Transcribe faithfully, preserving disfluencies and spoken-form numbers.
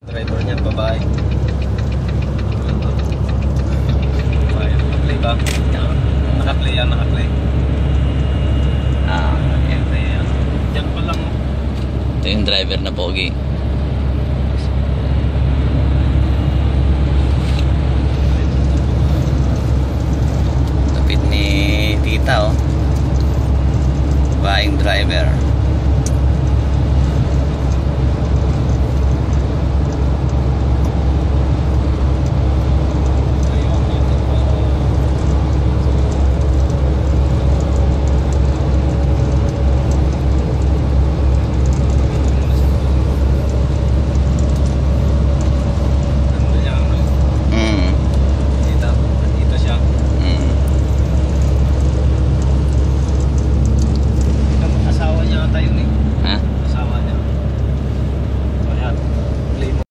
Driver niya, babae. Babae, naka-play ba? Naka-play yan, naka-play. Ah, Yan, yan. Diyan pa lang. ito yung driver na pogi.